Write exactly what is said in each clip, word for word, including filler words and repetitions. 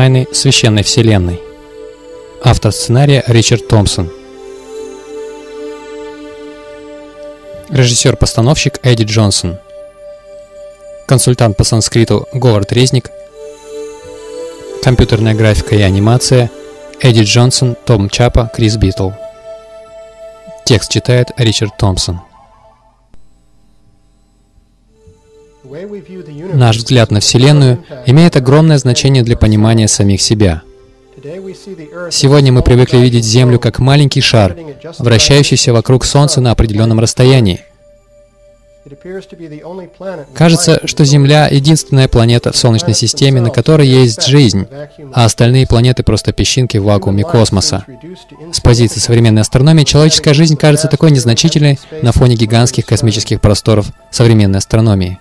Тайны священной вселенной. Автор сценария Ричард Томпсон. Режиссер-постановщик Эдди Джонсон. Консультант по санскриту Говард Резник. Компьютерная графика и анимация Эдди Джонсон, Том Чапа, Крис Битл. Текст читает Ричард Томпсон. Наш взгляд на Вселенную имеет огромное значение для понимания самих себя. Сегодня мы привыкли видеть Землю как маленький шар, вращающийся вокруг Солнца на определенном расстоянии. Кажется, что Земля — единственная планета в Солнечной системе, на которой есть жизнь, а остальные планеты — просто песчинки в вакууме космоса. С позиции современной астрономии человеческая жизнь кажется такой незначительной на фоне гигантских космических просторов современной астрономии.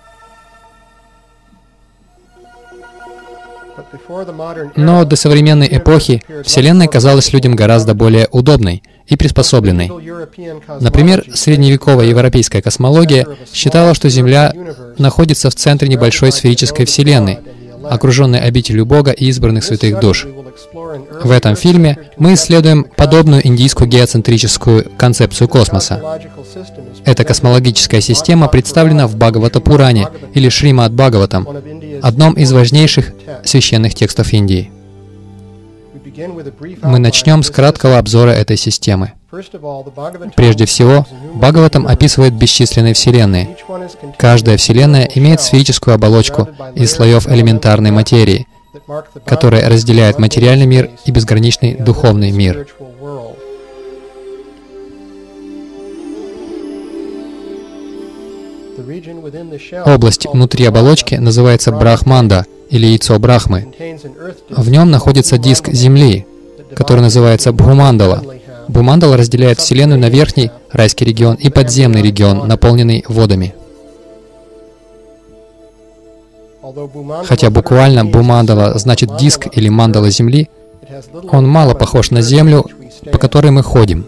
Но до современной эпохи Вселенная казалась людям гораздо более удобной и приспособленной. Например, средневековая европейская космология считала, что Земля находится в центре небольшой сферической Вселенной, окруженной обителью Бога и избранных святых душ. В этом фильме мы исследуем подобную индийскую геоцентрическую концепцию космоса. Эта космологическая система представлена в Бхагавата-пуране или Шримад-Бхагаватам, одном из важнейших священных текстов Индии. Мы начнем с краткого обзора этой системы. Прежде всего, Бхагаватам описывает бесчисленные вселенные. Каждая вселенная имеет сферическую оболочку из слоев элементарной материи, которая разделяет материальный мир и безграничный духовный мир. Область внутри оболочки называется Брахманда, или яйцо Брахмы. В нем находится диск Земли, который называется Бхумандала. Бхумандала разделяет Вселенную на верхний, райский регион, и подземный регион, наполненный водами. Хотя буквально Бхумандала значит диск или мандала Земли, он мало похож на Землю, по которой мы ходим.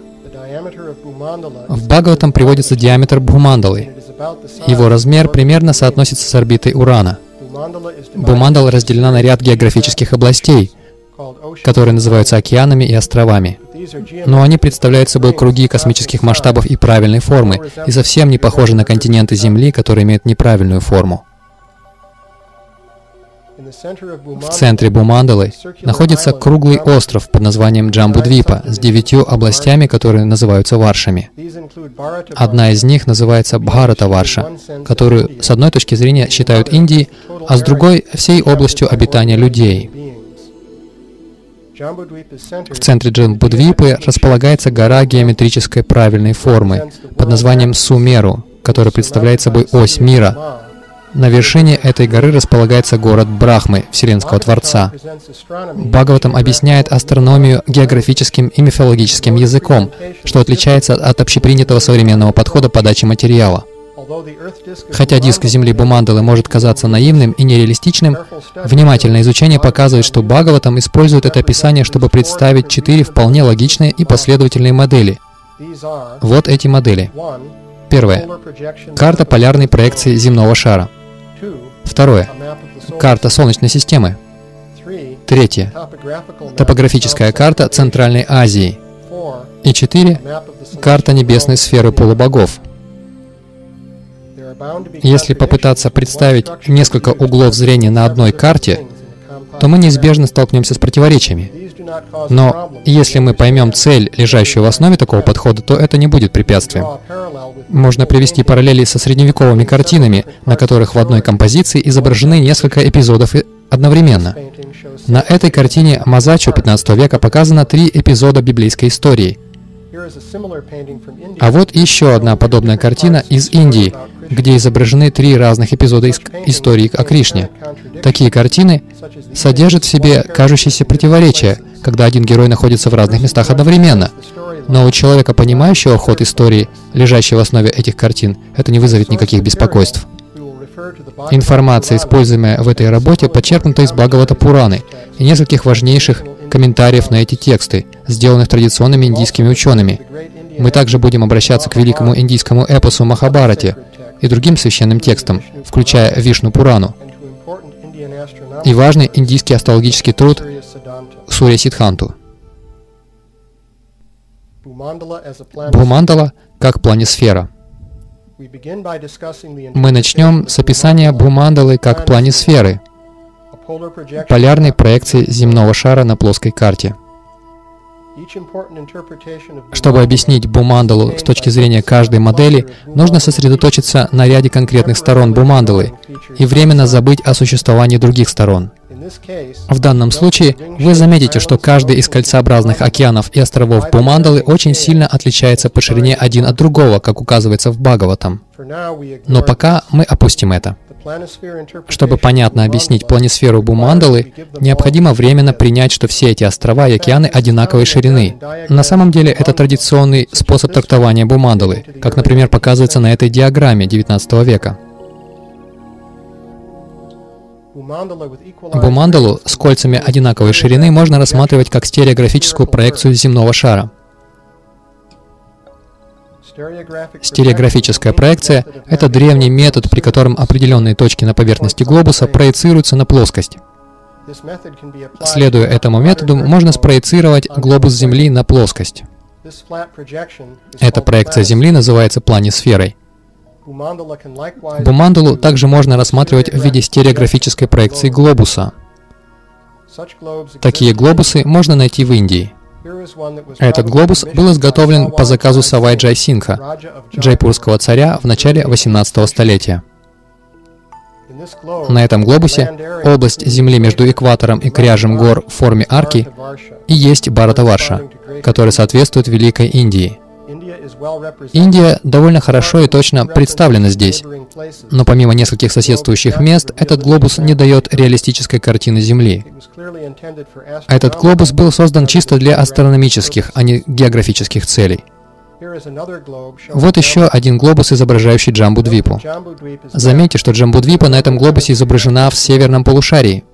В Бхагаватам приводится диаметр Бхумандалы. Его размер примерно соотносится с орбитой Урана. Бхумандала разделена на ряд географических областей, которые называются океанами и островами. Но они представляют собой круги космических масштабов и правильной формы, и совсем не похожи на континенты Земли, которые имеют неправильную форму. В центре Бхумандалы находится круглый остров под названием Джамбудвипа с девятью областями, которые называются варшами. Одна из них называется Бхарата-варша, которую с одной точки зрения считают Индией, а с другой — всей областью обитания людей. В центре Джамбудвипы располагается гора геометрической правильной формы под названием Сумеру, которая представляет собой ось мира. На вершине этой горы располагается город Брахмы, Вселенского Творца. Бхагаватам объясняет астрономию географическим и мифологическим языком, что отличается от общепринятого современного подхода подачи материала. Хотя диск Земли Бхумандалы может казаться наивным и нереалистичным, внимательное изучение показывает, что Бхагаватам использует это описание, чтобы представить четыре вполне логичные и последовательные модели. Вот эти модели. Первое. Карта полярной проекции земного шара. Второе. Карта Солнечной системы. Третье. Топографическая карта Центральной Азии. И четыре. Карта небесной сферы полубогов. Если попытаться представить несколько углов зрения на одной карте, то мы неизбежно столкнемся с противоречиями. Но если мы поймем цель, лежащую в основе такого подхода, то это не будет препятствием. Можно привести параллели со средневековыми картинами, на которых в одной композиции изображены несколько эпизодов одновременно. На этой картине Мазаччо пятнадцатого века показано три эпизода библейской истории. А вот еще одна подобная картина из Индии, где изображены три разных эпизода из истории о Кришне. Такие картины содержат в себе кажущиеся противоречия, когда один герой находится в разных местах одновременно. Но у человека, понимающего ход истории, лежащей в основе этих картин, это не вызовет никаких беспокойств. Информация, используемая в этой работе, подчеркнута из Бхагавата-пураны и нескольких важнейших комментариев на эти тексты, сделанных традиционными индийскими учеными. Мы также будем обращаться к великому индийскому эпосу Махабхарате и другим священным текстам, включая Вишну-пурану. и важный индийский астрологический труд Сурья Сиддханту. Бхумандала как планисфера. Мы начнем с описания Бхумандалы как планисферы, полярной проекции земного шара на плоской карте. Чтобы объяснить Бхумандалу с точки зрения каждой модели, нужно сосредоточиться на ряде конкретных сторон Бхумандалы и временно забыть о существовании других сторон. В данном случае вы заметите, что каждый из кольцеобразных океанов и островов Бхумандалы очень сильно отличается по ширине один от другого, как указывается в Бхагаватам. Но пока мы опустим это. Чтобы понятно объяснить планисферу Бхумандалы, необходимо временно принять, что все эти острова и океаны одинаковой ширины. На самом деле это традиционный способ трактования Бхумандалы, как, например, показывается на этой диаграмме девятнадцатого века. Бхумандалу с кольцами одинаковой ширины можно рассматривать как стереографическую проекцию земного шара. Стереографическая проекция — это древний метод, при котором определенные точки на поверхности глобуса проецируются на плоскость. Следуя этому методу, можно спроецировать глобус Земли на плоскость. Эта проекция Земли называется планисферой. Бхумандалу также можно рассматривать в виде стереографической проекции глобуса. Такие глобусы можно найти в Индии. Этот глобус был изготовлен по заказу Савай Джай Сингха, джайпурского царя, в начале восемнадцатого столетия. На этом глобусе область Земли между экватором и кряжем гор в форме арки и есть Бхаратаварша, который соответствует Великой Индии. Индия довольно хорошо и точно представлена здесь, но помимо нескольких соседствующих мест, этот глобус не дает реалистической картины Земли. Этот глобус был создан чисто для астрономических, а не географических целей. Вот еще один глобус, изображающий Джамбудвипу. Заметьте, что Джамбудвипа на этом глобусе изображена в северном полушарии.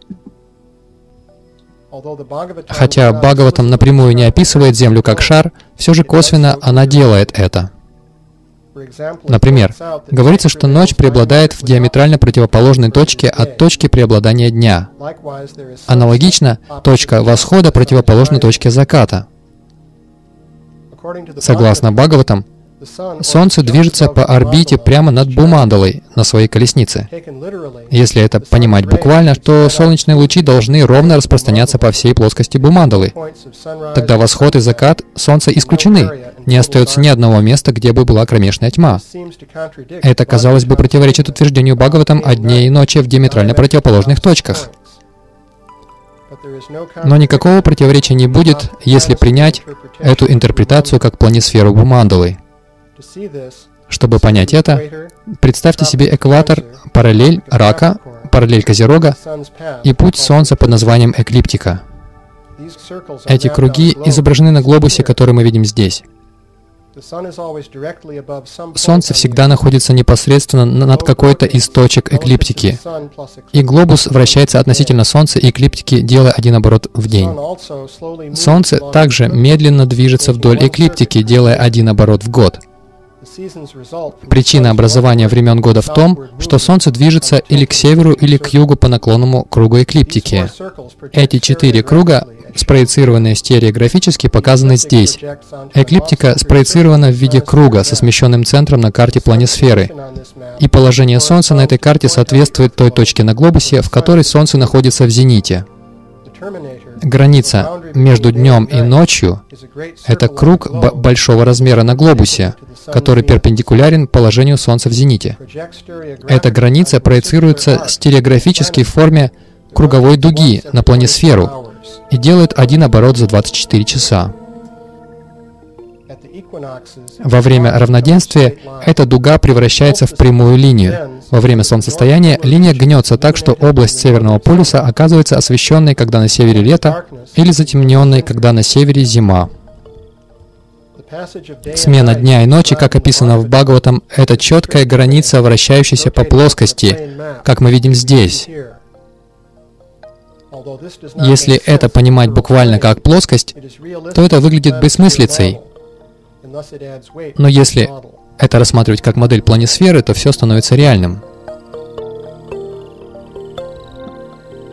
Хотя Бхагаватам напрямую не описывает Землю как шар, все же косвенно она делает это. Например, говорится, что ночь преобладает в диаметрально противоположной точке от точки преобладания дня. Аналогично, точка восхода противоположна точке заката. Согласно Бхагаватам, Солнце движется по орбите прямо над Бхумандалой на своей колеснице. Если это понимать буквально, то солнечные лучи должны ровно распространяться по всей плоскости Бхумандалы. Тогда восход и закат Солнца исключены. Не остается ни одного места, где бы была кромешная тьма. Это, казалось бы, противоречит утверждению Бхагаватам о дне и ночи в диаметрально противоположных точках. Но никакого противоречия не будет, если принять эту интерпретацию как планисферу Бхумандалы. Чтобы понять это, представьте себе экватор, параллель Рака, параллель Козерога и путь Солнца под названием эклиптика. Эти круги изображены на глобусе, который мы видим здесь. Солнце всегда находится непосредственно над какой-то из точек эклиптики, и глобус вращается относительно Солнца и эклиптики, делая один оборот в день. Солнце также медленно движется вдоль эклиптики, делая один оборот в год. Причина образования времен года в том, что Солнце движется или к северу, или к югу по наклонному кругу эклиптики. Эти четыре круга, спроецированные стереографически, показаны здесь. Эклиптика спроецирована в виде круга со смещенным центром на карте планисферы, и положение Солнца на этой карте соответствует той точке на глобусе, в которой Солнце находится в зените. Граница между днем и ночью — это круг большого размера на глобусе, который перпендикулярен положению Солнца в зените. Эта граница проецируется стереографически в форме круговой дуги на планисферу и делает один оборот за двадцать четыре часа. Во время равноденствия эта дуга превращается в прямую линию. Во время солнцестояния линия гнется так, что область Северного полюса оказывается освещенной, когда на севере лето, или затемненной, когда на севере зима. Смена дня и ночи, как описано в Бхагаватам, это четкая граница, вращающаяся по плоскости, как мы видим здесь. Если это понимать буквально как плоскость, то это выглядит бессмыслицей. Но если это рассматривать как модель планисферы, то все становится реальным.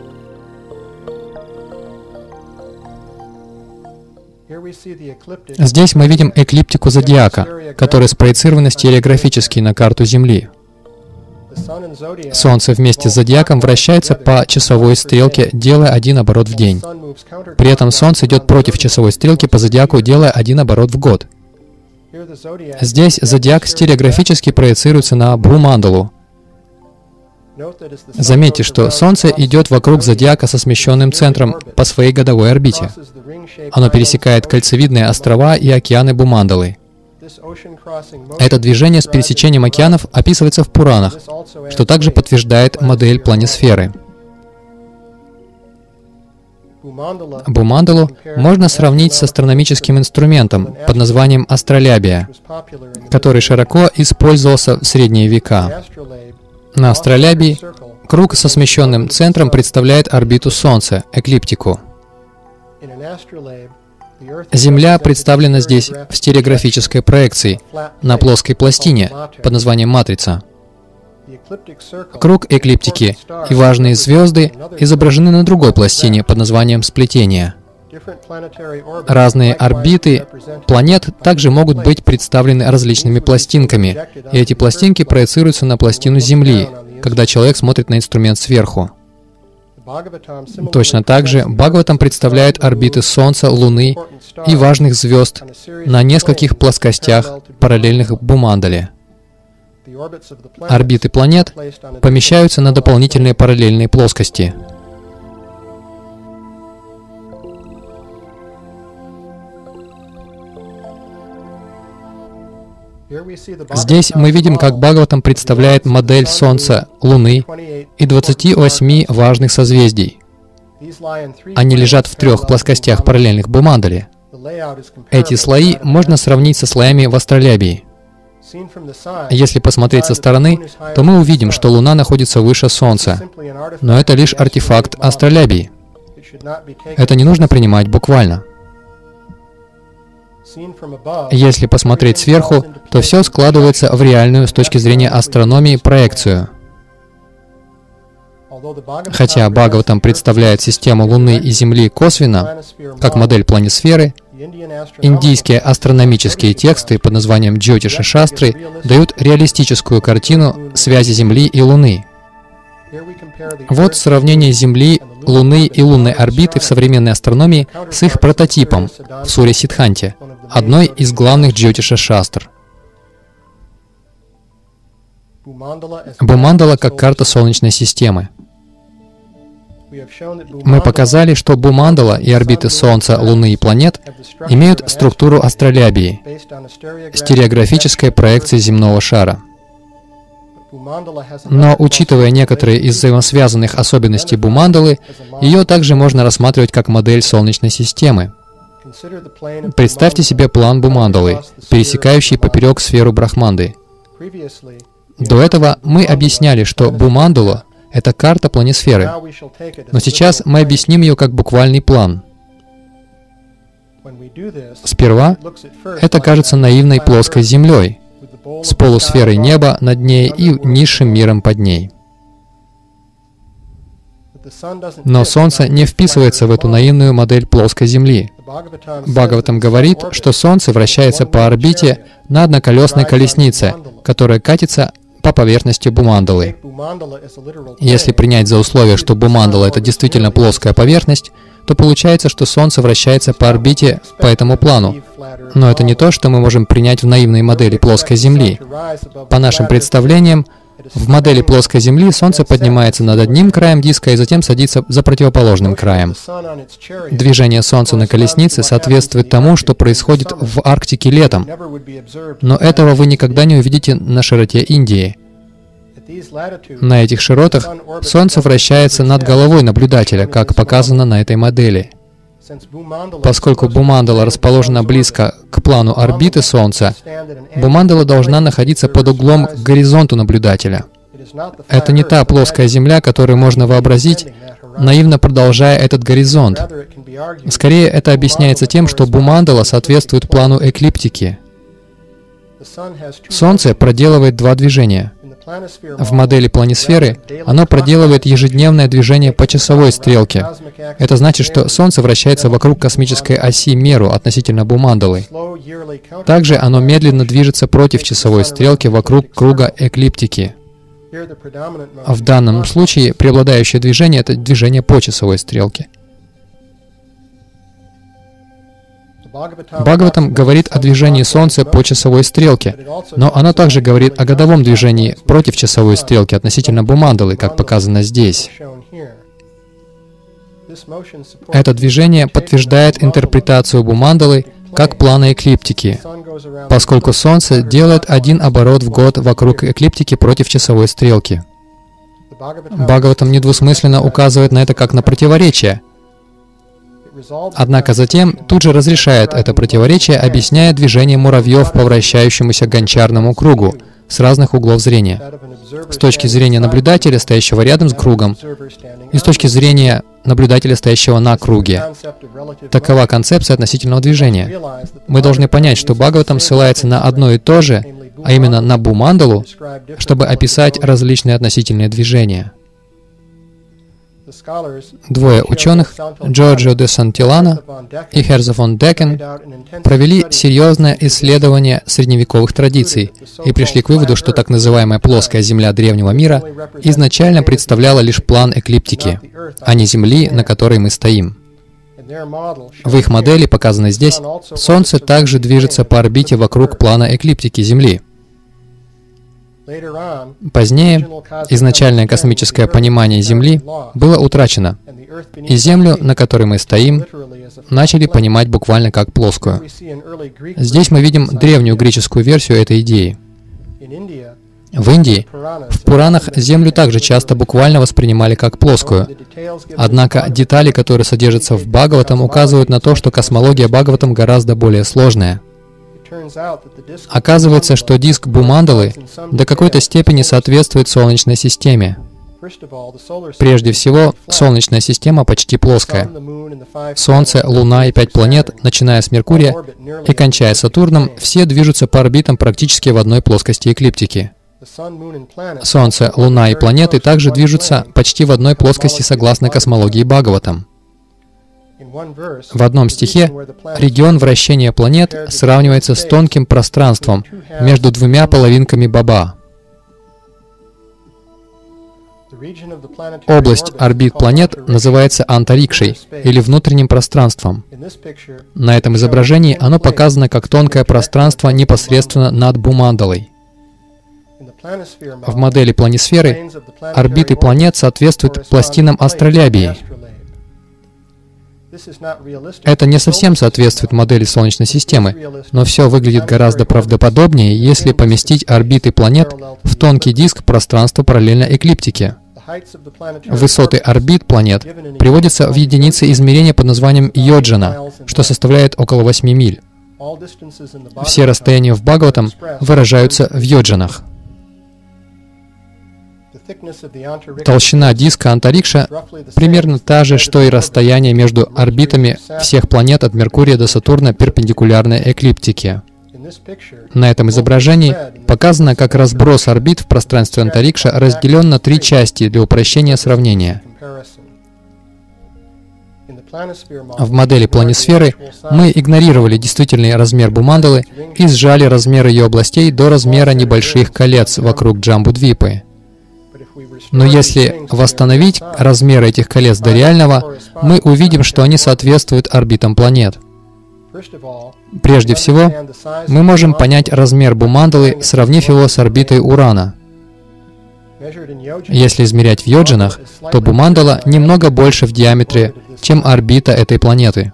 Здесь мы видим эклиптику зодиака, которая спроецирована стереографически на карту Земли. Солнце вместе с зодиаком вращается по часовой стрелке, делая один оборот в день. При этом Солнце идет против часовой стрелки по зодиаку, делая один оборот в год. Здесь зодиак стереографически проецируется на Бхумандалу. Заметьте, что Солнце идет вокруг зодиака со смещенным центром по своей годовой орбите. Оно пересекает кольцевидные острова и океаны Бхумандалы. Это движение с пересечением океанов описывается в Пуранах, что также подтверждает модель планисферы. Бхумандалу можно сравнить с астрономическим инструментом под названием астролябия, который широко использовался в средние века. На астролябии круг со смещенным центром представляет орбиту Солнца, эклиптику. Земля представлена здесь в стереографической проекции на плоской пластине под названием матрица. Круг эклиптики и важные звезды изображены на другой пластине под названием сплетение. Разные орбиты планет также могут быть представлены различными пластинками, и эти пластинки проецируются на пластину Земли, когда человек смотрит на инструмент сверху. Точно так же Бхагаватам представляет орбиты Солнца, Луны и важных звезд на нескольких плоскостях, параллельных Бхумандале. Орбиты планет помещаются на дополнительные параллельные плоскости. Здесь мы видим, как Бхагаватам представляет модель Солнца, Луны и двадцати восьми важных созвездий. Они лежат в трех плоскостях параллельных Бхумандале. Эти слои можно сравнить со слоями в астролябии. Если посмотреть со стороны, то мы увидим, что Луна находится выше Солнца. Но это лишь артефакт астролябии. Это не нужно принимать буквально. Если посмотреть сверху, то все складывается в реальную с точки зрения астрономии проекцию. Хотя Бхагаватам представляет систему Луны и Земли косвенно, как модель планисферы, индийские астрономические тексты под названием Джьотиша-шастры дают реалистическую картину связи Земли и Луны. Вот сравнение Земли, Луны и лунной орбиты в современной астрономии с их прототипом в суре Сиддханте, одной из главных Джьотиша-шастр. Бхумандала как карта Солнечной системы. Мы показали, что Бхумандала и орбиты Солнца, Луны и планет имеют структуру астролябии, стереографической проекции земного шара. Но, учитывая некоторые из взаимосвязанных особенностей Бхумандалы, ее также можно рассматривать как модель Солнечной системы. Представьте себе план Бхумандалы, пересекающий поперек сферу Брахманды. До этого мы объясняли, что Бхумандала — это карта планисферы, но сейчас мы объясним ее как буквальный план. Сперва это кажется наивной плоской Землей, с полусферой неба над ней и низшим миром под ней. Но Солнце не вписывается в эту наивную модель плоской Земли. Бхагаватам говорит, что Солнце вращается по орбите на одноколесной колеснице, которая катится по поверхности Бхумандалы. Если принять за условие, что Бхумандала — это действительно плоская поверхность, то получается, что Солнце вращается по орбите по этому плану. Но это не то, что мы можем принять в наивной модели плоской Земли. По нашим представлениям, в модели плоской Земли Солнце поднимается над одним краем диска и затем садится за противоположным краем. Движение Солнца на колеснице соответствует тому, что происходит в Арктике летом. Но этого вы никогда не увидите на широте Индии. На этих широтах Солнце вращается над головой наблюдателя, как показано на этой модели. Поскольку Бхумандала расположена близко к плану орбиты Солнца, Бхумандала должна находиться под углом к горизонту наблюдателя. Это не та плоская Земля, которую можно вообразить, наивно продолжая этот горизонт. Скорее, это объясняется тем, что Бхумандала соответствует плану эклиптики. Солнце проделывает два движения. В модели планисферы оно проделывает ежедневное движение по часовой стрелке. Это значит, что Солнце вращается вокруг космической оси Меру относительно Бумандалы. Также оно медленно движется против часовой стрелки вокруг круга эклиптики. В данном случае преобладающее движение — это движение по часовой стрелке. Бхагаватам говорит о движении Солнца по часовой стрелке, но оно также говорит о годовом движении против часовой стрелки относительно Бумандалы, как показано здесь. Это движение подтверждает интерпретацию Бумандалы как плана эклиптики, поскольку Солнце делает один оборот в год вокруг эклиптики против часовой стрелки. Бхагаватам недвусмысленно указывает на это как на противоречие. Однако затем тут же разрешает это противоречие, объясняя движение муравьев по вращающемуся гончарному кругу с разных углов зрения. С точки зрения наблюдателя, стоящего рядом с кругом, и с точки зрения наблюдателя, стоящего на круге. Такова концепция относительного движения. Мы должны понять, что Бхагаватам ссылается на одно и то же, а именно на Бумандалу, чтобы описать различные относительные движения. Двое ученых, Джорджио де Сантиллано и Херзо фон Декен, провели серьезное исследование средневековых традиций и пришли к выводу, что так называемая плоская Земля древнего мира изначально представляла лишь план эклиптики, а не Земли, на которой мы стоим. В их модели, показанной здесь, Солнце также движется по орбите вокруг плана эклиптики Земли. Позднее изначальное космическое понимание Земли было утрачено, и Землю, на которой мы стоим, начали понимать буквально как плоскую. Здесь мы видим древнюю греческую версию этой идеи. В Индии, в Пуранах Землю также часто буквально воспринимали как плоскую. Однако детали, которые содержатся в Бхагаватам, указывают на то, что космология Бхагаватам гораздо более сложная. Оказывается, что диск Бумандалы до какой-то степени соответствует Солнечной системе. Прежде всего, Солнечная система почти плоская. Солнце, Луна и пять планет, начиная с Меркурия и кончая Сатурном, все движутся по орбитам практически в одной плоскости эклиптики. Солнце, Луна и планеты также движутся почти в одной плоскости согласно космологии Бхагаватам. В одном стихе регион вращения планет сравнивается с тонким пространством между двумя половинками боба. Область орбит планет называется антарикшей, или внутренним пространством. На этом изображении оно показано как тонкое пространство непосредственно над Бумандалой. В модели планисферы орбиты планет соответствуют пластинам астролябии. Это не совсем соответствует модели Солнечной системы, но все выглядит гораздо правдоподобнее, если поместить орбиты планет в тонкий диск пространства параллельно эклиптике. Высоты орбит планет приводятся в единицы измерения под названием йоджана, что составляет около восьми миль. Все расстояния в Бхагаватам выражаются в йоджанах. Толщина диска антарикша примерно та же, что и расстояние между орбитами всех планет от Меркурия до Сатурна перпендикулярной эклиптике. На этом изображении показано, как разброс орбит в пространстве антарикша разделен на три части для упрощения сравнения. В модели планисферы мы игнорировали действительный размер Бумандалы и сжали размер ее областей до размера небольших колец вокруг Джамбудвипы. Но если восстановить размеры этих колец до реального, мы увидим, что они соответствуют орбитам планет. Прежде всего, мы можем понять размер Бумандалы, сравнив его с орбитой Урана. Если измерять в йоджанах, то Бумандала немного больше в диаметре, чем орбита этой планеты.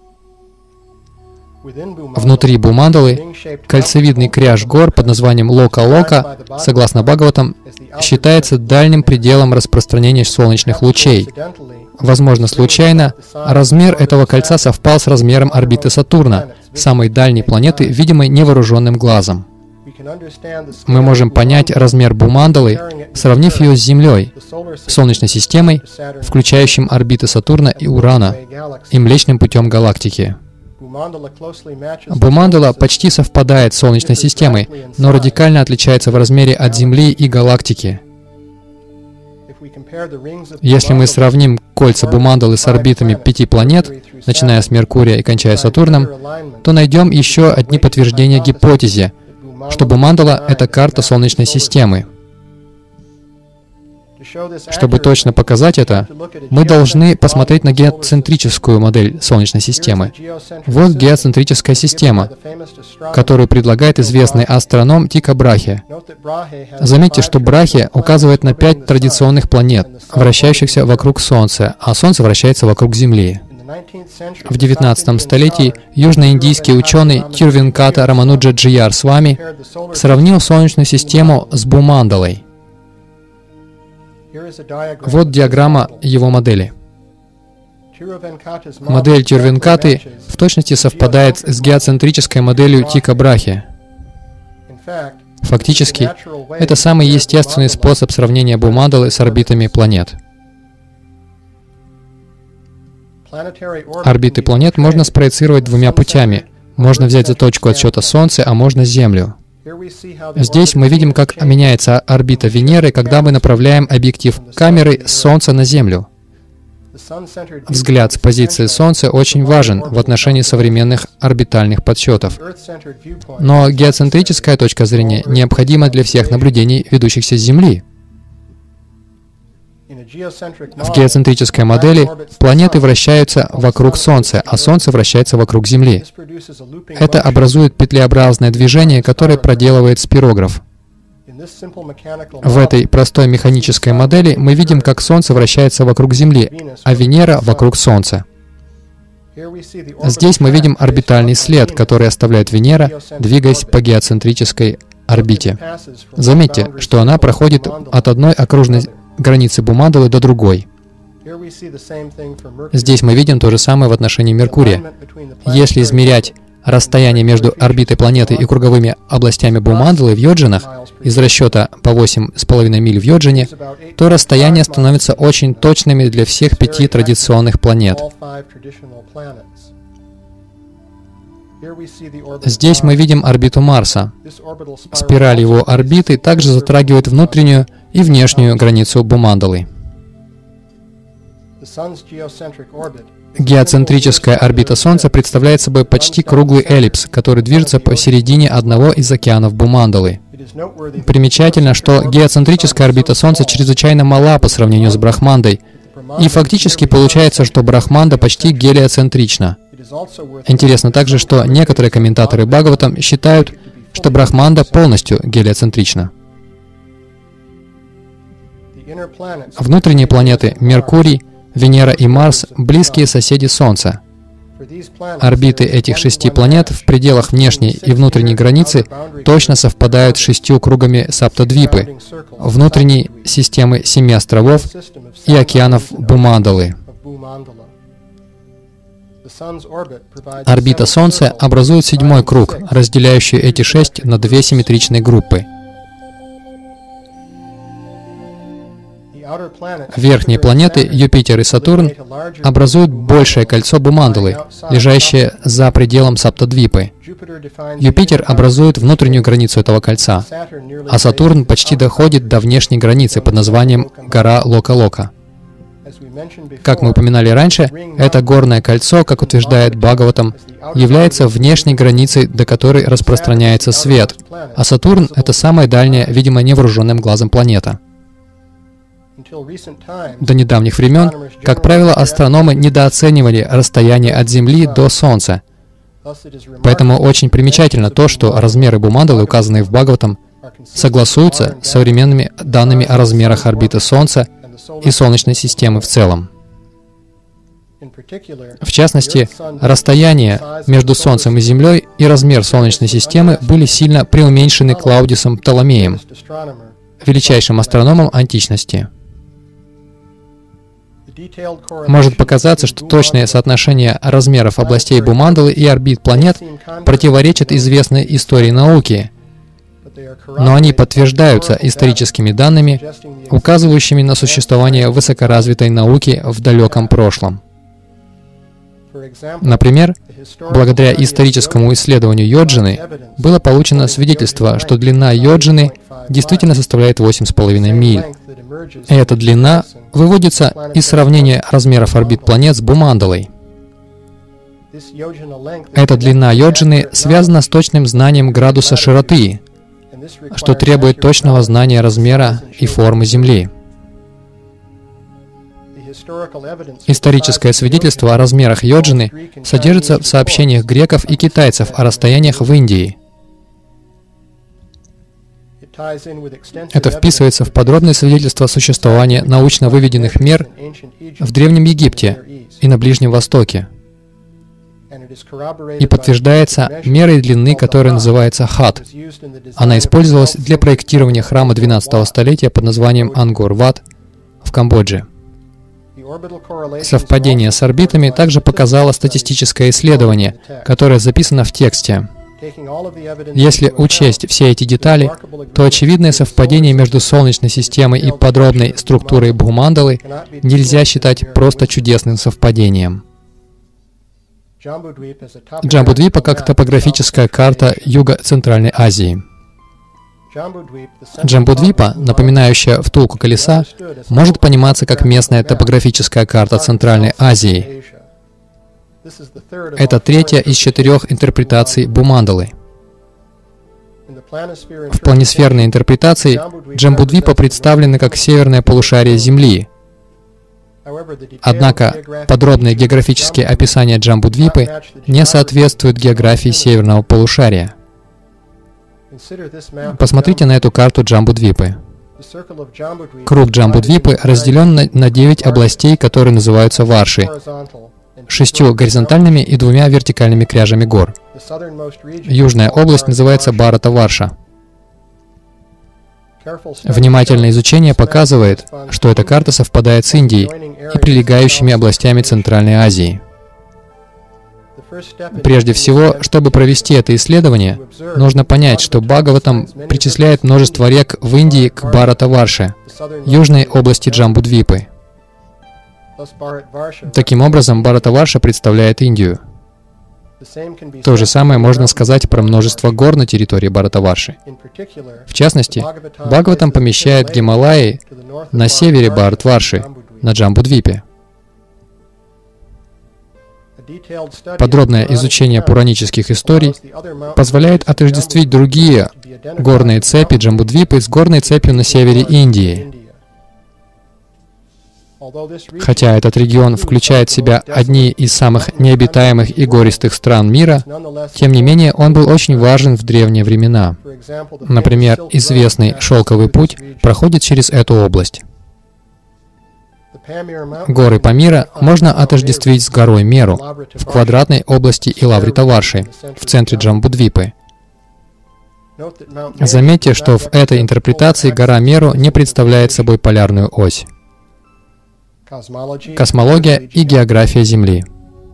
Внутри Бумандалы кольцевидный кряж гор под названием Лока-Лока, согласно Бхагаватам, считается дальним пределом распространения солнечных лучей. Возможно, случайно, размер этого кольца совпал с размером орбиты Сатурна, самой дальней планеты, видимой невооруженным глазом. Мы можем понять размер Бумандалы, сравнив ее с Землей, Солнечной системой, включающим орбиты Сатурна и Урана, и Млечным путем галактики. Бумандала почти совпадает с Солнечной системой, но радикально отличается в размере от Земли и галактики. Если мы сравним кольца Бумандалы с орбитами пяти планет, начиная с Меркурия и кончая Сатурном, то найдем еще одни подтверждения гипотезе, что Бумандала — это карта Солнечной системы. Чтобы точно показать это, мы должны посмотреть на геоцентрическую модель Солнечной системы. Вот геоцентрическая система, которую предлагает известный астроном Тико Брахе. Заметьте, что Брахе указывает на пять традиционных планет, вращающихся вокруг Солнца, а Солнце вращается вокруг Земли. В девятнадцатом столетии южноиндийский ученый Тирвенката Рамануджа Джияр Свами сравнил Солнечную систему с Бумандалой. Вот диаграмма его модели. Модель Тирвенкаты в точности совпадает с геоцентрической моделью Тико Брахе. Фактически, это самый естественный способ сравнения Бумандалы с орбитами планет. Орбиты планет можно спроецировать двумя путями. Можно взять за точку отсчета Солнце, а можно Землю. Здесь мы видим, как меняется орбита Венеры, когда мы направляем объектив камеры с Солнца на Землю. Взгляд с позиции Солнца очень важен в отношении современных орбитальных подсчетов. Но геоцентрическая точка зрения необходима для всех наблюдений, ведущихся с Земли. В геоцентрической модели планеты вращаются вокруг Солнца, а Солнце вращается вокруг Земли. Это образует петлеобразное движение, которое проделывает спирограф. В этой простой механической модели мы видим, как Солнце вращается вокруг Земли, а Венера вокруг Солнца. Здесь мы видим орбитальный след, который оставляет Венера, двигаясь по геоцентрической орбите. Заметьте, что она проходит от одной окружной границы Бумандалы до другой. Здесь мы видим то же самое в отношении Меркурия. Если измерять расстояние между орбитой планеты и круговыми областями Бумандалы в йоджинах из расчета по восемь с половиной миль в йоджине, то расстояния становятся очень точными для всех пяти традиционных планет. Здесь мы видим орбиту Марса. Спираль его орбиты также затрагивает внутреннюю и внешнюю границу Бумандалы. Геоцентрическая орбита Солнца представляет собой почти круглый эллипс, который движется посередине одного из океанов Бумандалы. Примечательно, что геоцентрическая орбита Солнца чрезвычайно мала по сравнению с Брахмандой, и фактически получается, что Брахманда почти гелиоцентрична. Интересно также, что некоторые комментаторы Бхагаватам считают, что Брахманда полностью гелиоцентрична. Внутренние планеты Меркурий, Венера и Марс — близкие соседи Солнца. Орбиты этих шести планет в пределах внешней и внутренней границы точно совпадают с шестью кругами Саптадвипы, внутренней системы семи островов и океанов Бумандалы. Орбита Солнца образует седьмой круг, разделяющий эти шесть на две симметричные группы. Верхние планеты, Юпитер и Сатурн, образуют большее кольцо Бумандалы, лежащее за пределом Саптадвипы. Юпитер образует внутреннюю границу этого кольца, а Сатурн почти доходит до внешней границы под названием гора Лока-Лока. Как мы упоминали раньше, это горное кольцо, как утверждает Бхагаватам, является внешней границей, до которой распространяется свет, а Сатурн — это самая дальняя, видимо, невооруженным глазом планета. До недавних времен, как правило, астрономы недооценивали расстояние от Земли до Солнца. Поэтому очень примечательно то, что размеры Бумандалы, указанные в Бхагаватам, согласуются с современными данными о размерах орбиты Солнца и Солнечной системы в целом. В частности, расстояние между Солнцем и Землей и размер Солнечной системы были сильно преуменьшены Клаудиусом Птоломеем, величайшим астрономом античности. Может показаться, что точное соотношение размеров областей Бумандалы и орбит планет противоречит известной истории науки, но они подтверждаются историческими данными, указывающими на существование высокоразвитой науки в далеком прошлом. Например, Благодаря историческому исследованию Йоджины было получено свидетельство, что длина Йоджины действительно составляет восемь с половиной миль. И эта длина выводится из сравнения размеров орбит планет с Бумандалой. Эта длина Йоджины связана с точным знанием градуса широты, что требует точного знания размера и формы Земли. Историческое свидетельство о размерах Йоджины содержится в сообщениях греков и китайцев о расстояниях в Индии. Это вписывается в подробное свидетельство существования научно выведенных мер в Древнем Египте и на Ближнем Востоке, и подтверждается мерой длины, которая называется хат. Она использовалась для проектирования храма двенадцатого столетия под названием Ангкор-Ват в Камбодже. Совпадение с орбитами также показало статистическое исследование, которое записано в тексте. Если учесть все эти детали, то очевидное совпадение между Солнечной системой и подробной структурой Бхумандалы нельзя считать просто чудесным совпадением. Джамбудвипа как топографическая карта Юго-Центральной Азии. Джамбудвипа, напоминающая втулку колеса, может пониматься как местная топографическая карта Центральной Азии. Это третья из четырех интерпретаций Бумандалы. В планисферной интерпретации Джамбудвипа представлены как северное полушарие Земли. Однако подробные географические описания Джамбудвипы не соответствуют географии северного полушария. Посмотрите на эту карту Джамбудвипы. Круг Джамбудвипы разделен на, на девять областей, которые называются Варши, шестью горизонтальными и двумя вертикальными кряжами гор. Южная область называется Бхарата-Варша. Внимательное изучение показывает, что эта карта совпадает с Индией и прилегающими областями Центральной Азии. Прежде всего, чтобы провести это исследование, нужно понять, что Бхагаватам причисляет множество рек в Индии к Бхарата-Варше, южной области Джамбудвипы. Таким образом, Бхарата-Варша представляет Индию. То же самое можно сказать про множество гор на территории Бхарата-Варши. В частности, Бхагаватам помещает Гималаи на севере Бхарат-Варши, на Джамбудвипе. Подробное изучение пуранических историй позволяет отождествить другие горные цепи Джамбудвипы с горной цепью на севере Индии. Хотя этот регион включает в себя одни из самых необитаемых и гористых стран мира, тем не менее он был очень важен в древние времена. Например, известный Шелковый путь проходит через эту область. Горы Памира можно отождествить с горой Меру в квадратной области Илаврита-Варши, в центре Джамбудвипы. Заметьте, что в этой интерпретации гора Меру не представляет собой полярную ось. Космология и география Земли.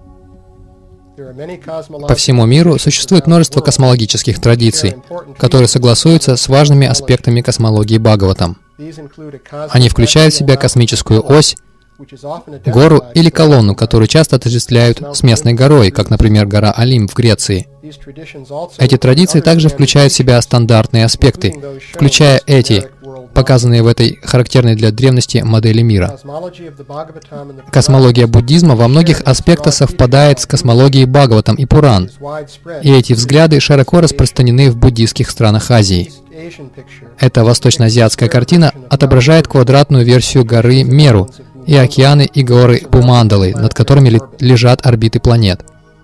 По всему миру существует множество космологических традиций, которые согласуются с важными аспектами космологии Бхагаватам. Они включают в себя космическую ось, гору или колонну, которую часто отождествляют с местной горой, как, например, гора Олимп в Греции. Эти традиции также включают в себя стандартные аспекты, включая эти, показанные в этой характерной для древности модели мира. Космология буддизма во многих аспектах совпадает с космологией Бхагаватам и Пуран, и эти взгляды широко распространены в буддийских странах Азии. Эта восточноазиатская картина отображает квадратную версию горы Меру и океаны и горы Бумандалы, над которыми лежат орбиты планет.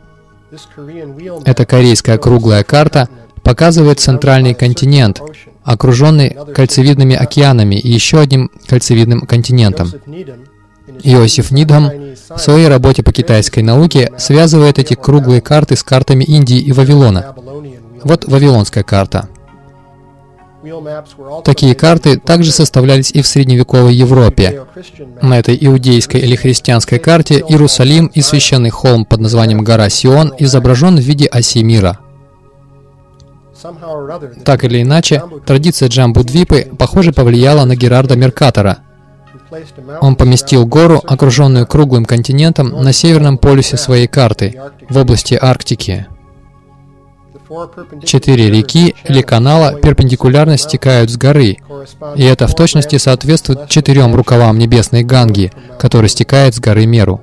Эта корейская круглая карта показывает центральный континент, окруженный кольцевидными океанами и еще одним кольцевидным континентом. Иосиф Нидхам в своей работе по китайской науке связывает эти круглые карты с картами Индии и Вавилона. Вот вавилонская карта. Такие карты также составлялись и в средневековой Европе. На этой иудейской или христианской карте Иерусалим и священный холм под названием гора Сион изображен в виде оси мира. Так или иначе, традиция Джамбудвипы, похоже, повлияла на Герарда Меркатора, Он поместил гору, окруженную круглым континентом, на северном полюсе своей карты, в области Арктики. Четыре реки или канала перпендикулярно стекают с горы, и это в точности соответствует четырем рукавам небесной Ганги, который стекает с горы Меру.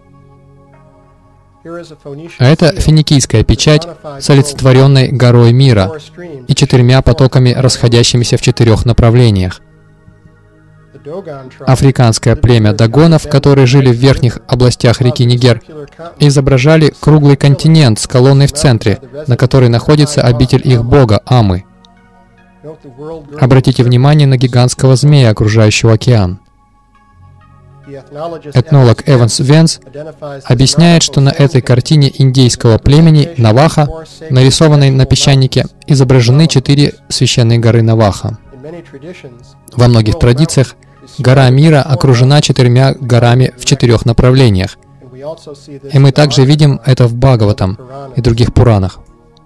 А это финикийская печать с олицетворенной горой мира и четырьмя потоками, расходящимися в четырех направлениях. Африканское племя Дагонов, которые жили в верхних областях реки Нигер, изображали круглый континент с колонной в центре, на которой находится обитель их бога Амы. Обратите внимание на гигантского змея, окружающего океан. Этнолог Эванс Венс объясняет, что на этой картине индейского племени Наваха, нарисованной на песчанике, изображены четыре священные горы Наваха. Во многих традициях гора Мира окружена четырьмя горами в четырех направлениях. И мы также видим это в Бхагаватам и других Пуранах.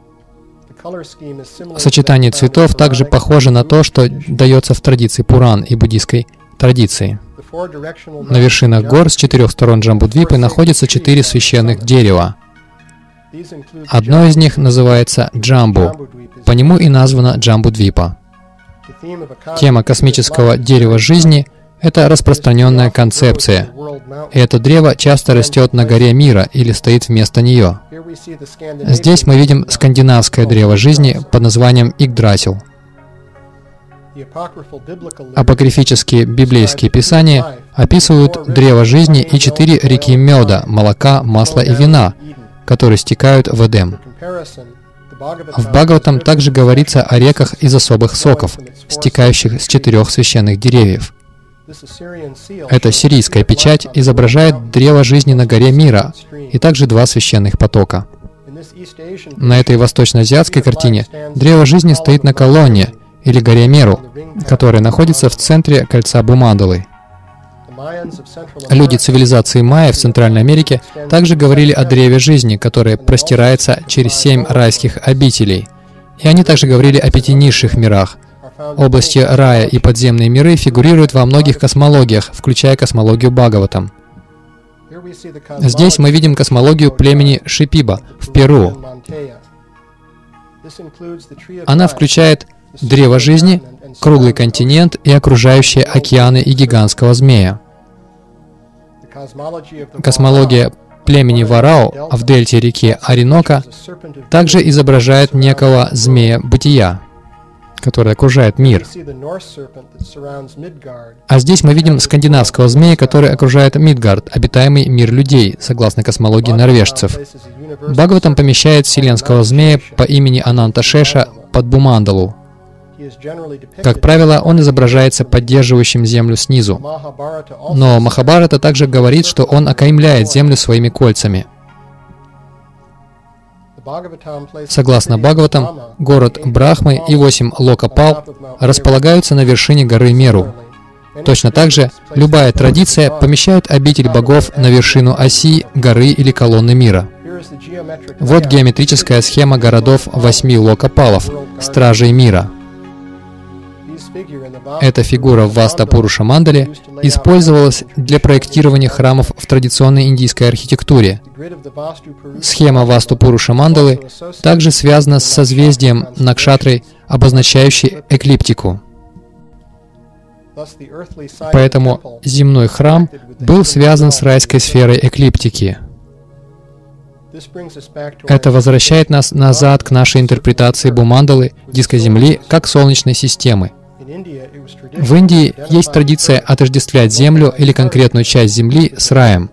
Сочетание цветов также похоже на то, что дается в традиции Пуран и буддийской традиции. На вершинах гор с четырех сторон Джамбудвипы находятся четыре священных дерева. Одно из них называется Джамбу. По нему и названа Джамбудвипа. Тема космического дерева жизни — это распространенная концепция. И это древо часто растет на горе Мира или стоит вместо нее. Здесь мы видим скандинавское древо жизни под названием Игдрасил. Апокрифические библейские писания описывают древо жизни и четыре реки меда, молока, масла и вина, которые стекают в Эдем. В Бхагаватам также говорится о реках из особых соков, стекающих с четырех священных деревьев. Эта сирийская печать изображает древо жизни на горе Мира и также два священных потока. На этой восточноазиатской картине древо жизни стоит на колонне, или горе Меру, которая находится в центре кольца Бумандалы. Люди цивилизации майя в Центральной Америке также говорили о древе жизни, которое простирается через семь райских обителей. И они также говорили о пяти низших мирах. Области рая и подземные миры фигурируют во многих космологиях, включая космологию Бхагаватам. Здесь мы видим космологию племени Шипиба в Перу. Она включает древо жизни, круглый континент и окружающие океаны и гигантского змея. Космология племени Варао в дельте реки Ориноко также изображает некого змея бытия, который окружает мир. А здесь мы видим скандинавского змея, который окружает Мидгард, обитаемый мир людей, согласно космологии норвежцев. Бхагаватам помещает вселенского змея по имени Ананта Шеша под Бумандалу. Как правило, он изображается поддерживающим землю снизу. Но Махабхарата также говорит, что он окаймляет землю своими кольцами. Согласно Бхагаватам, город Брахмы и восемь Локапал располагаются на вершине горы Меру. Точно так же, любая традиция помещает обитель богов на вершину оси, горы или колонны мира. Вот геометрическая схема городов восьми Локапалов, стражей мира. Эта фигура в Васта-Пуруша-мандале использовалась для проектирования храмов в традиционной индийской архитектуре. Схема Васту-Пуруша-мандалы также связана с созвездием Накшатрой, обозначающей эклиптику. Поэтому земной храм был связан с райской сферой эклиптики. Это возвращает нас назад к нашей интерпретации Бумандалы, диска Земли, как Солнечной системы. В Индии есть традиция отождествлять Землю или конкретную часть Земли с раем.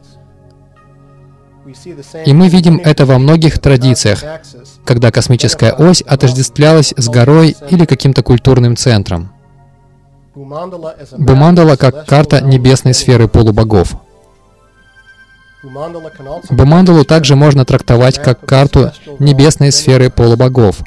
И мы видим это во многих традициях, когда космическая ось отождествлялась с горой или каким-то культурным центром. Бумандала как карта небесной сферы полубогов. Бумандалу также можно трактовать как карту небесной сферы полубогов.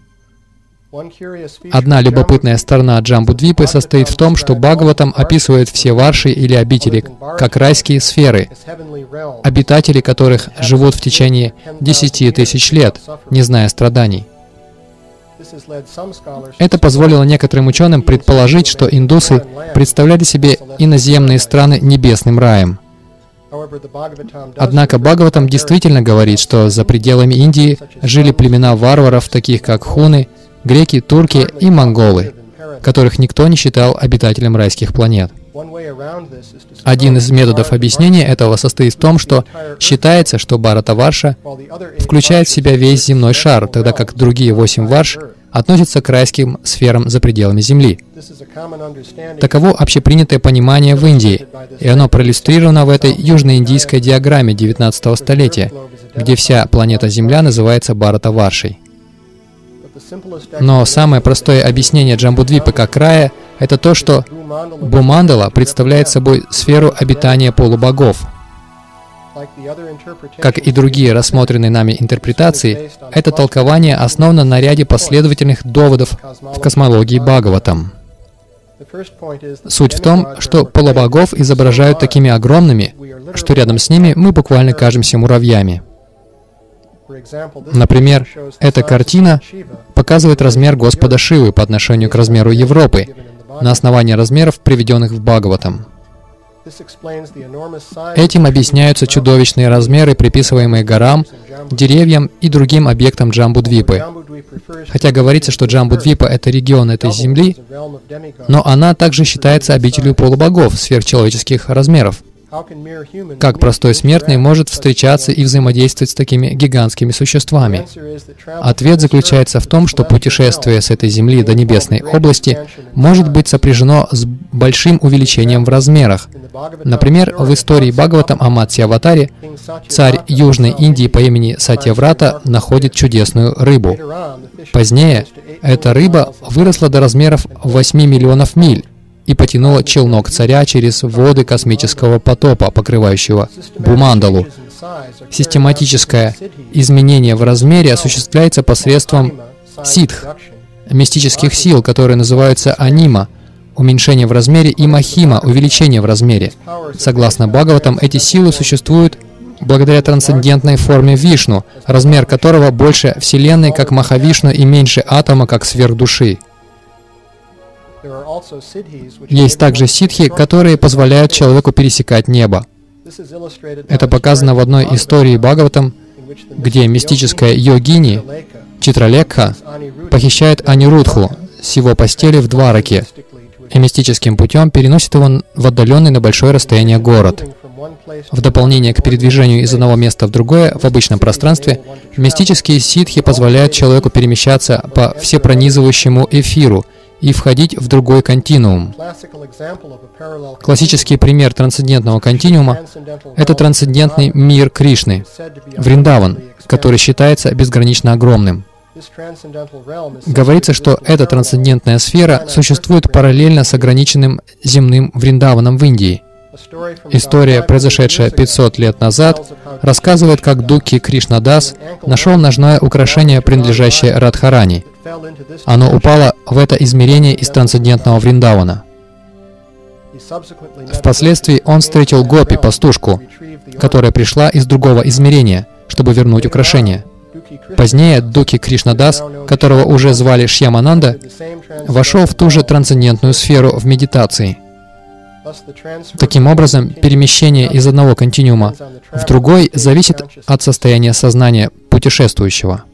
Одна любопытная сторона Джамбудвипы состоит в том, что Бхагаватам описывает все варши или обители как райские сферы, обитатели которых живут в течение десяти тысяч лет, не зная страданий. Это позволило некоторым ученым предположить, что индусы представляли себе иноземные страны небесным раем. Однако Бхагаватам действительно говорит, что за пределами Индии жили племена варваров, таких как хуны, греки, турки и монголы, которых никто не считал обитателем райских планет. Один из методов объяснения этого состоит в том, что считается, что Бхаратаварша включает в себя весь земной шар, тогда как другие восемь варш относятся к райским сферам за пределами Земли. Таково общепринятое понимание в Индии, и оно проиллюстрировано в этой южноиндийской диаграмме девятнадцатого столетия, где вся планета Земля называется Бхаратаваршей. Но самое простое объяснение Джамбудвипы как рая — это то, что Бхумандала представляет собой сферу обитания полубогов. Как и другие рассмотренные нами интерпретации, это толкование основано на ряде последовательных доводов в космологии Бхагаватам. Суть в том, что полубогов изображают такими огромными, что рядом с ними мы буквально кажемся муравьями. Например, эта картина показывает размер Господа Шивы по отношению к размеру Европы на основании размеров, приведенных в Бхагаватам. Этим объясняются чудовищные размеры, приписываемые горам, деревьям и другим объектам Джамбудвипы. Хотя говорится, что Джамбудвипа — это регион этой земли, но она также считается обителью полубогов сверхчеловеческих размеров. Как простой смертный может встречаться и взаимодействовать с такими гигантскими существами? Ответ заключается в том, что путешествие с этой Земли до небесной области может быть сопряжено с большим увеличением в размерах. Например, в истории Бхагаватам о Матсья-аватаре царь Южной Индии по имени Сатьяврата находит чудесную рыбу. Позднее эта рыба выросла до размеров восьми миллионов миль и потянула челнок царя через воды космического потопа, покрывающего Бхумандалу. Систематическое изменение в размере осуществляется посредством ситх, мистических сил, которые называются анима, уменьшение в размере, и махима, увеличение в размере. Согласно Бхагаватам, эти силы существуют благодаря трансцендентной форме Вишну, размер которого больше Вселенной, как Махавишну, и меньше атома, как сверхдуши. Есть также ситхи, которые позволяют человеку пересекать небо. Это показано в одной истории Бхагаватам, где мистическая йогини Читралекха похищает Анирудху с его постели в Двараке и мистическим путем переносит его в отдаленный на большое расстояние город. В дополнение к передвижению из одного места в другое в обычном пространстве, мистические ситхи позволяют человеку перемещаться по всепронизывающему эфиру и входить в другой континуум. Классический пример трансцендентного континуума — это трансцендентный мир Кришны, Вриндаван, который считается безгранично огромным. Говорится, что эта трансцендентная сфера существует параллельно с ограниченным земным Вриндаваном в Индии. История, произошедшая пятьсот лет назад, рассказывает, как Дукхи Кришнадас нашел ножное украшение, принадлежащее Радхарани. Оно упало в это измерение из трансцендентного Вриндавана. Впоследствии он встретил Гопи, пастушку, которая пришла из другого измерения, чтобы вернуть украшение. Позднее Дукхи Кришнадас, которого уже звали Шьямананда, вошел в ту же трансцендентную сферу в медитации. Таким образом, перемещение из одного континуума в другой зависит от состояния сознания путешествующего.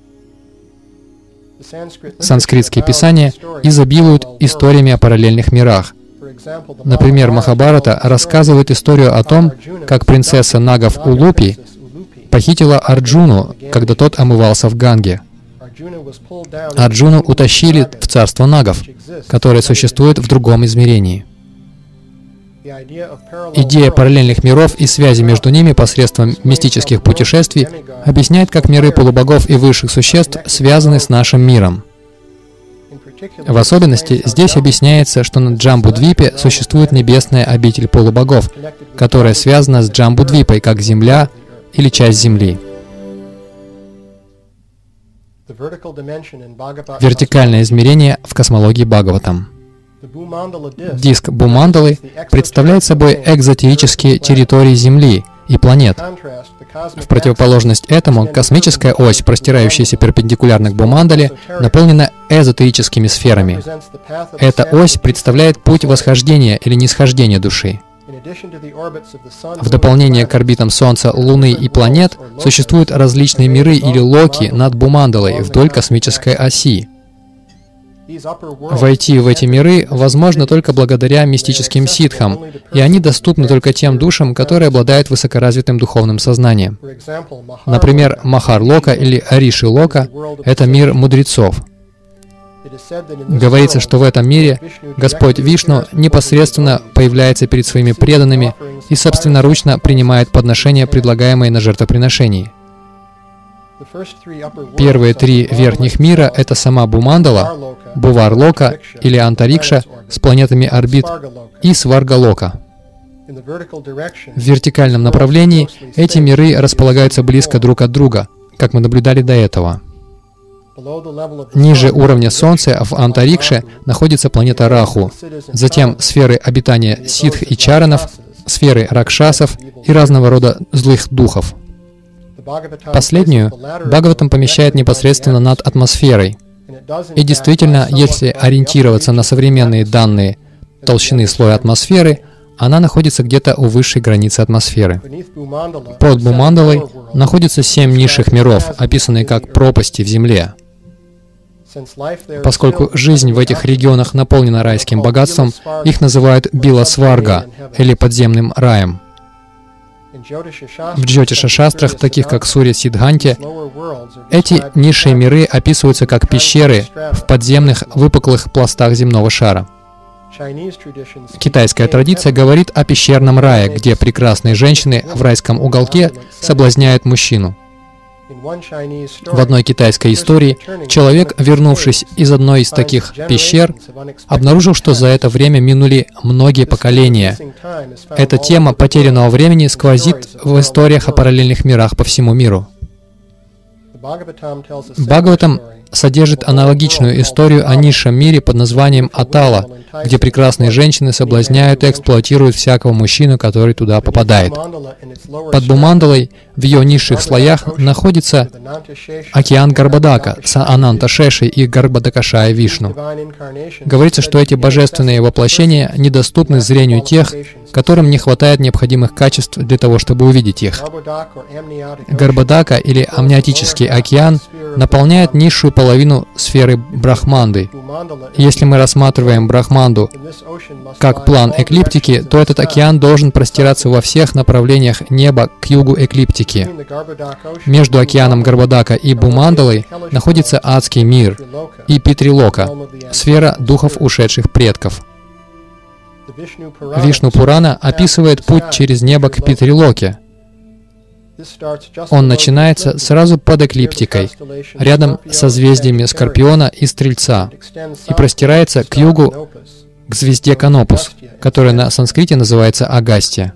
Санскритские писания изобилуют историями о параллельных мирах. Например, Махабхарата рассказывает историю о том, как принцесса Нагав Улупи похитила Арджуну, когда тот омывался в Ганге. Арджуну утащили в царство Нагов, которое существует в другом измерении. Идея параллельных миров и связи между ними посредством мистических путешествий объясняет, как миры полубогов и высших существ связаны с нашим миром. В особенности, здесь объясняется, что на Джамбудвипе существует небесная обитель полубогов, которая связана с Джамбудвипой, как Земля или часть Земли. Вертикальное измерение в космологии Бхагаватам. Диск Бхумандалы представляет собой экзотерические территории Земли и планет. В противоположность этому, космическая ось, простирающаяся перпендикулярно к Бхумандале, наполнена эзотерическими сферами. Эта ось представляет путь восхождения или нисхождения души. В дополнение к орбитам Солнца, Луны и планет существуют различные миры или локи над Бумандалой вдоль космической оси. Войти в эти миры возможно только благодаря мистическим ситхам, и они доступны только тем душам, которые обладают высокоразвитым духовным сознанием. Например, Махар-лока или Риши-лока — это мир мудрецов. Говорится, что в этом мире Господь Вишну непосредственно появляется перед своими преданными и собственноручно принимает подношения, предлагаемые на жертвоприношении. Первые три верхних мира — это сама Бумандала, Бувар-лока или Антарикша с планетами орбит и Сварга-лока. В вертикальном направлении эти миры располагаются близко друг от друга, как мы наблюдали до этого. Ниже уровня Солнца в Антарикше находится планета Раху, затем сферы обитания ситх и чаранов, сферы ракшасов и разного рода злых духов. Последнюю Бхагаватам помещает непосредственно над атмосферой. И действительно, если ориентироваться на современные данные толщины слоя атмосферы, она находится где-то у высшей границы атмосферы. Под Бумандалой находятся семь низших миров, описанные как пропасти в земле. Поскольку жизнь в этих регионах наполнена райским богатством, их называют Bila-сварга, или подземным раем. В Джьотиша-шастрах, таких как Сурья-сиддханте, эти низшие миры описываются как пещеры в подземных выпуклых пластах земного шара. Китайская традиция говорит о пещерном рае, где прекрасные женщины в райском уголке соблазняют мужчину. В одной китайской истории человек, вернувшись из одной из таких пещер, обнаружил, что за это время минули многие поколения. Эта тема потерянного времени сквозит в историях о параллельных мирах по всему миру. Бхагаватам содержит аналогичную историю о низшем мире под названием Атала, где прекрасные женщины соблазняют и эксплуатируют всякого мужчину, который туда попадает. Под Бумандалой в ее низших слоях находится океан Гарбадака с Ананта-шешей и Гарбадакашая Вишну. Говорится, что эти божественные воплощения недоступны зрению тех, которым не хватает необходимых качеств для того, чтобы увидеть их. Гарбадака или амниотический океан наполняет низшую половину сферы Брахманды. Если мы рассматриваем Брахманду как план эклиптики, то этот океан должен простираться во всех направлениях неба к югу эклиптики. Между океаном Гарбадака и Бумандалой находится адский мир и Питрилока, сфера духов ушедших предков. Вишну Пурана описывает путь через небо к Питрилоке. Он начинается сразу под эклиптикой, рядом с созвездиями Скорпиона и Стрельца, и простирается к югу к звезде Канопус, которая на санскрите называется Агастья.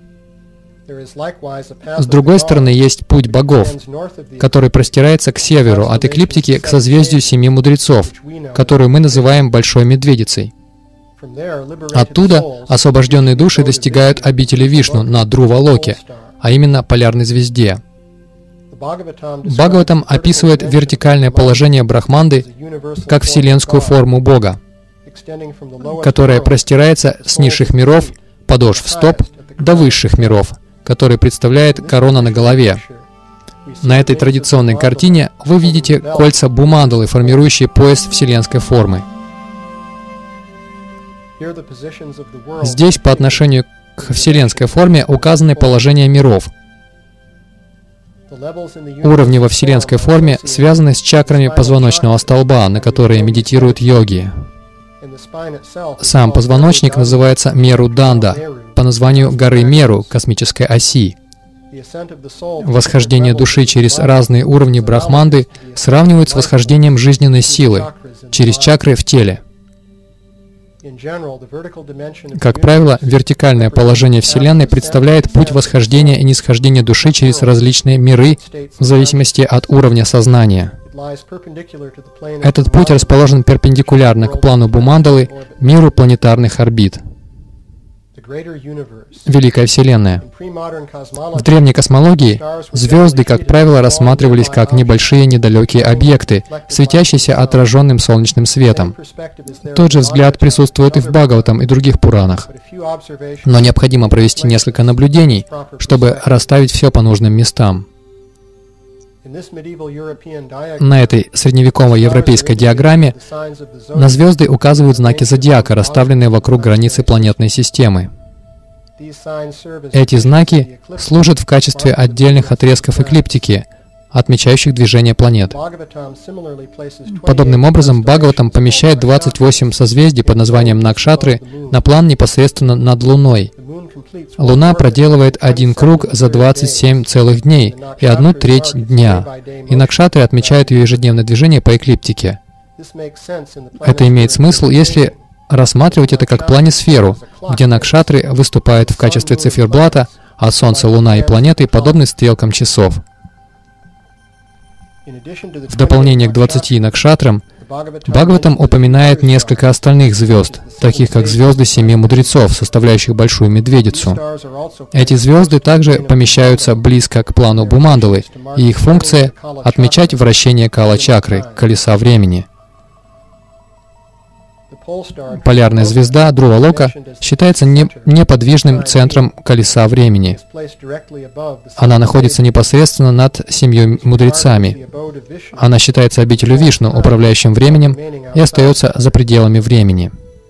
С другой стороны, есть путь богов, который простирается к северу, от эклиптики к созвездию Семи Мудрецов, которую мы называем Большой Медведицей. Оттуда освобожденные души достигают обители Вишну на Друва-локе, а именно полярной звезде. Бхагаватам описывает вертикальное положение Брахманды как вселенскую форму Бога, которая простирается с низших миров, подошв стоп, до высших миров, который представляет корона на голове. На этой традиционной картине вы видите кольца Бумандалы, формирующие пояс вселенской формы. Здесь по отношению к вселенской форме указаны положения миров. Уровни во вселенской форме связаны с чакрами позвоночного столба, на которые медитируют йоги. Сам позвоночник называется Меру-данда, по названию горы Меру, космической оси. Восхождение души через разные уровни Брахманды сравнивают с восхождением жизненной силы через чакры в теле. Как правило, вертикальное положение Вселенной представляет путь восхождения и нисхождения души через различные миры в зависимости от уровня сознания. Этот путь расположен перпендикулярно к плану Бумандалы, миру планетарных орбит. Великая Вселенная. В древней космологии звезды, как правило, рассматривались как небольшие недалекие объекты, светящиеся отраженным солнечным светом. Тот же взгляд присутствует и в Бхагаватам и других Пуранах. Но необходимо провести несколько наблюдений, чтобы расставить все по нужным местам. На этой средневековой европейской диаграмме на звезды указывают знаки зодиака, расставленные вокруг границы планетной системы. Эти знаки служат в качестве отдельных отрезков эклиптики, отмечающих движение планет. Подобным образом, Бхагаватам помещает двадцать восемь созвездий под названием Накшатры на план непосредственно над Луной. Луна проделывает один круг за двадцать семь целых дней и одну треть дня, и Накшатры отмечают ее ежедневное движение по эклиптике. Это имеет смысл, если рассматривать это как планисферу, где Накшатры выступают в качестве циферблата, а Солнце, Луна и планеты подобны стрелкам часов. В дополнение к двадцати Накшатрам, Бхагаватам упоминает несколько остальных звезд, таких как звезды семи мудрецов, составляющих Большую Медведицу. Эти звезды также помещаются близко к плану Бхумандалы, и их функция — отмечать вращение кала-чакры, колеса времени. Полярная звезда Друва-Лока считается не, неподвижным центром колеса времени. Она находится непосредственно над семью мудрецами. Она считается обителью Вишну, управляющим временем, и остается за пределами времени.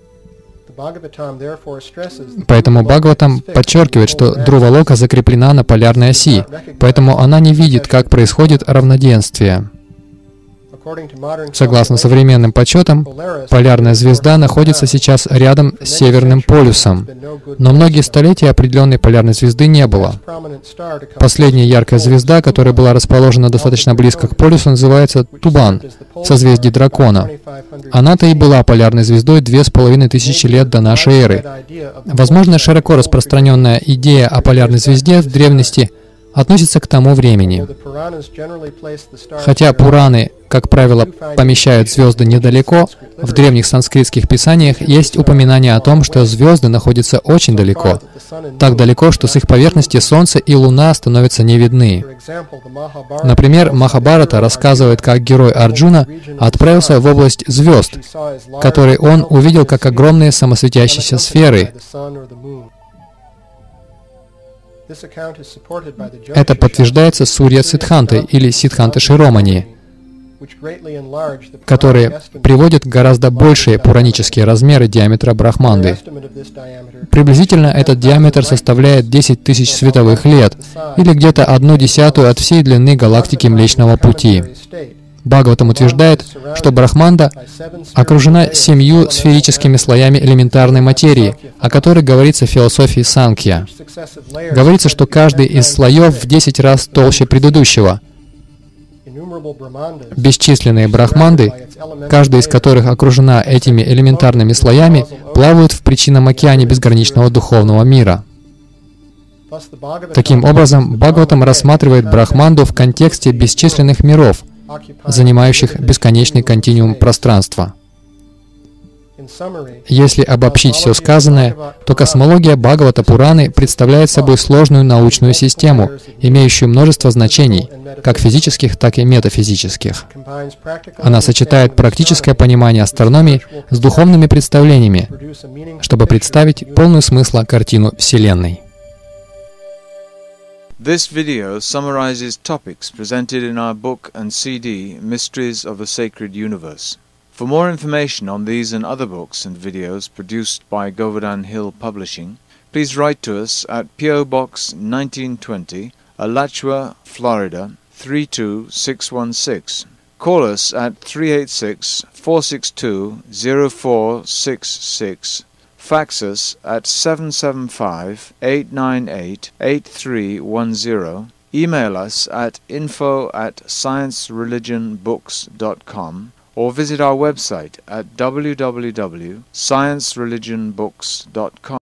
Поэтому Бхагаватам подчеркивает, что Друва-Лока закреплена на полярной оси, поэтому она не видит, как происходит равноденствие. Согласно современным подсчетам, полярная звезда находится сейчас рядом с Северным полюсом, но многие столетия определенной полярной звезды не было. Последняя яркая звезда, которая была расположена достаточно близко к полюсу, называется Тубан, созвездие Дракона. Она-то и была полярной звездой две с половиной тысячи лет до нашей эры. Возможно, широко распространенная идея о полярной звезде в древности относится к тому времени. Хотя Пураны, как правило, помещают звезды недалеко, в древних санскритских писаниях есть упоминание о том, что звезды находятся очень далеко, так далеко, что с их поверхности Солнце и Луна становятся не видны. Например, Махабхарата рассказывает, как герой Арджуна отправился в область звезд, которые он увидел как огромные самосветящиеся сферы. Это подтверждается Сурья Сиддхантой или Сиддханта Широмани, которые приводят гораздо большие пуранические размеры диаметра Брахманды. Приблизительно этот диаметр составляет десять тысяч световых лет, или где-то одну десятую от всей длины галактики Млечного Пути. Бхагаватам утверждает, что Брахманда окружена семью сферическими слоями элементарной материи, о которой говорится в философии Санкья. Говорится, что каждый из слоев в десять раз толще предыдущего. Бесчисленные брахманды, каждая из которых окружена этими элементарными слоями, плавают в причинном океане безграничного духовного мира. Таким образом, Бхагаватам рассматривает Брахманду в контексте бесчисленных миров, занимающих бесконечный континуум пространства. Если обобщить все сказанное, то космология Бхагавата Пураны представляет собой сложную научную систему, имеющую множество значений, как физических, так и метафизических. Она сочетает практическое понимание астрономии с духовными представлениями, чтобы представить полную смысла картину Вселенной. This video summarizes topics presented in our book and C D, Mysteries of the Sacred Universe. For more information on these and other books and videos produced by Govardhan Hill Publishing, please write to us at P O Box nineteen twenty, Alachua, Florida three two six one six. Call us at three eight six, four six two, zero four six six. Fax us at seven seven five, eight nine eight, eight three one zero. Email us at info at science religion books dot com or visit our website at w w w dot science religion books dot com.